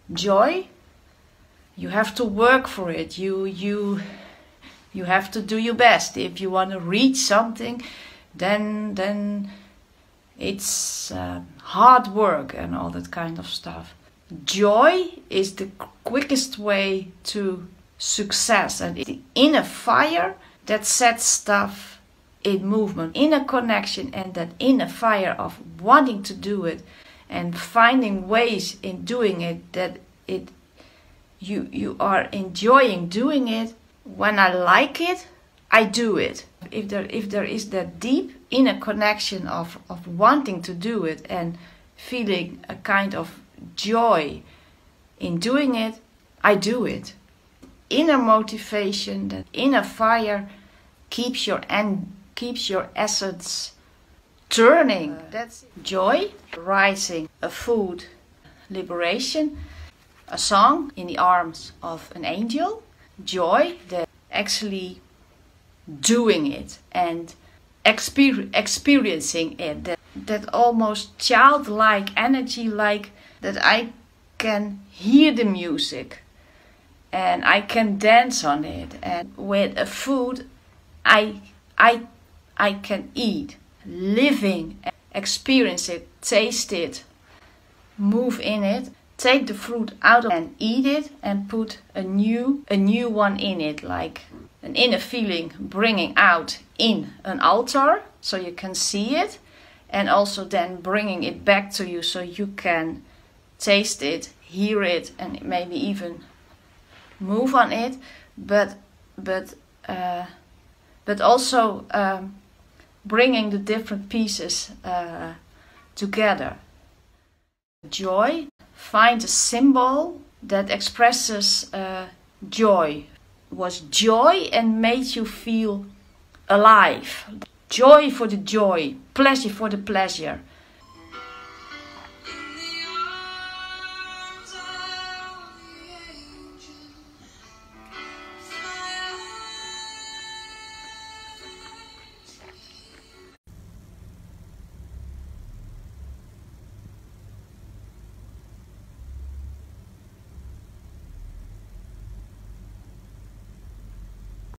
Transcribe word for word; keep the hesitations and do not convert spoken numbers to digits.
Joy, you have to work for it. You you you have to do your best. If you want to reach something, then then it's uh, hard work and all that kind of stuff. Joy is the quickest way to success, and it's the inner fire that sets stuff in movement, inner connection, and that inner fire of wanting to do it and finding ways in doing it that it you you are enjoying doing it. When I like it, I do it. If there if there is that deep inner connection of, of wanting to do it and feeling a kind of joy in doing it, I do it. Inner motivation, that inner fire keeps your and keeps your essence turning. Uh, that's joy, rising, a food, liberation, a song in the arms of an angel. Joy, that actually doing it and exper- experiencing it, that, that almost childlike energy, like that I can hear the music and I can dance on it, and with a food I I I can eat, living, experience it, taste it, move in it, take the fruit out of it and eat it and put a new a new one in it, like an inner feeling bringing out in an altar so you can see it, and also then bringing it back to you so you can taste it, hear it, and maybe even move on it, but but uh, but also um, bringing the different pieces uh, together. Joy, find a symbol that expresses uh, joy. Was joy and made you feel alive. Joy for the joy, pleasure for the pleasure.